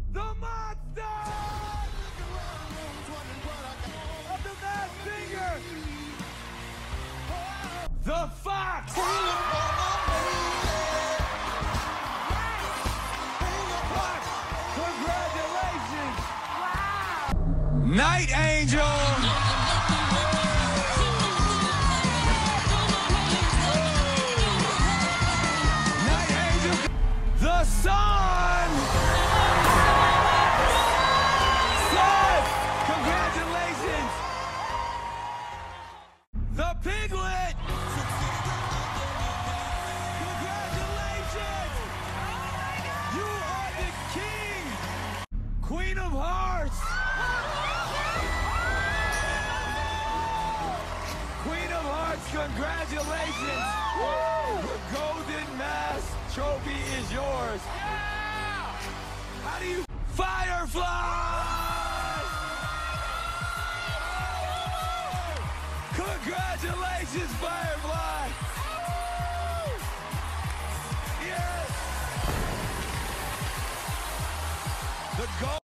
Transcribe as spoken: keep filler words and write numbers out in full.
The monster! Of the Masked Singer! The Fox! Congratulations! Wow! Night Angel! Night Angel! The Sun! Sun! Congratulations! The Piglet! Congratulations! You are the king! Queen of Hearts! Queen of Hearts, congratulations! The Golden Mask trophy is yours! How do you... Firefly! Congratulations, Firefly! Yes! The gold